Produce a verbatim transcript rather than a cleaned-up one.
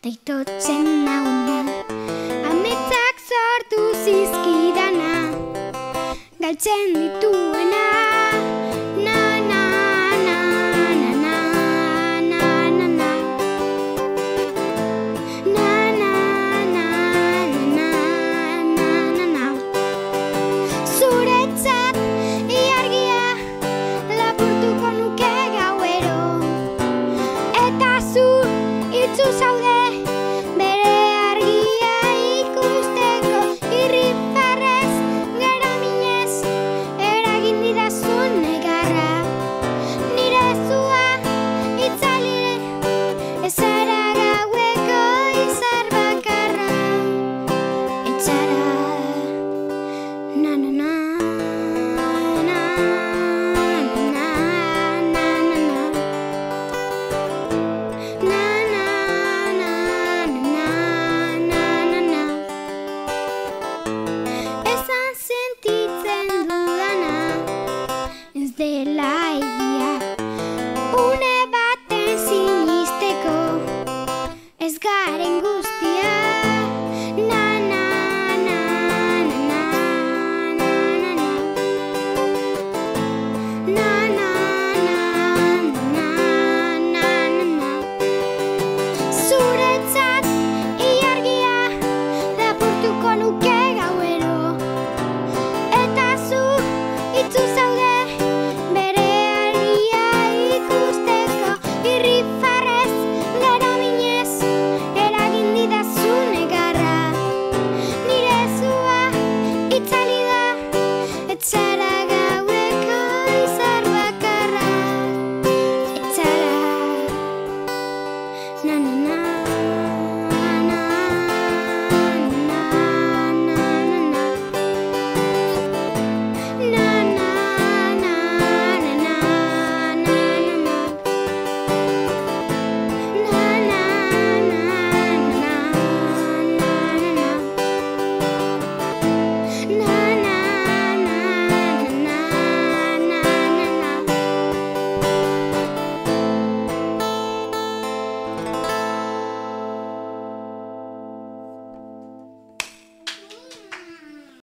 Itotzen nauna, ametsak sortu zizkidana, galtzen dituena. Na, na, na, na, na, na, na, na. Na, na, na, na, na, na, na. Zuretzat ilargia lapurtuko nuke gauero, eta zu itzu zaude dela egia, une baten sinisteko ez garen gu